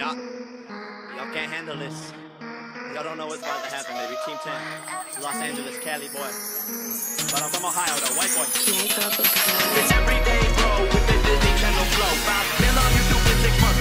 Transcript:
Y'all can't handle this. Y'all don't know what's about to happen, baby. Team 10, Los Angeles, Cali boy. But I'm from Ohio, though, white boy. It's everyday, bro, with the Disney Channel flow. 5 mil on YouTube in 6 months.